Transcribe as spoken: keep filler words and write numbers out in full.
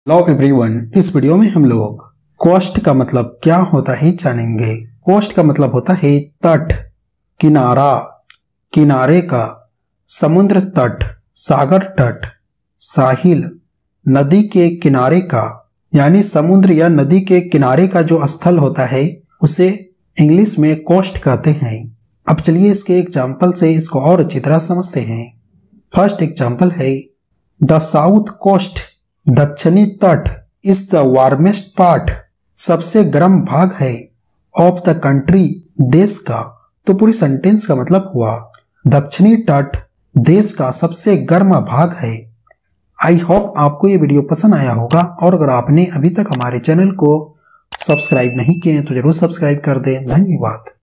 Hello everyone, इस video में हम लोग कोस्ट का मतलब क्या होता है जानेंगे। कोस्ट का मतलब होता है तट, किनारा, किनारे का, समुद्र तट, सागर तट, साहिल, नदी के किनारे का, यानी समुद्र या नदी के किनारे का जो स्थल होता है उसे इंग्लिश में कोस्ट कहते हैं। अब चलिए इसके एग्जाम्पल से इसको और अच्छी तरह समझते हैं। फर्स्ट एग्जाम्पल है द साउथ कोस्ट, दक्षिणी तट इज द वार्मेस्ट पार्ट, सबसे गर्म भाग है, ऑफ द कंट्री देश का। तो पूरी सेंटेंस का मतलब हुआ दक्षिणी तट देश का सबसे गर्म भाग है। आई होप आपको ये वीडियो पसंद आया होगा, और अगर आपने अभी तक हमारे चैनल को सब्सक्राइब नहीं किए तो जरूर सब्सक्राइब कर दें। धन्यवाद।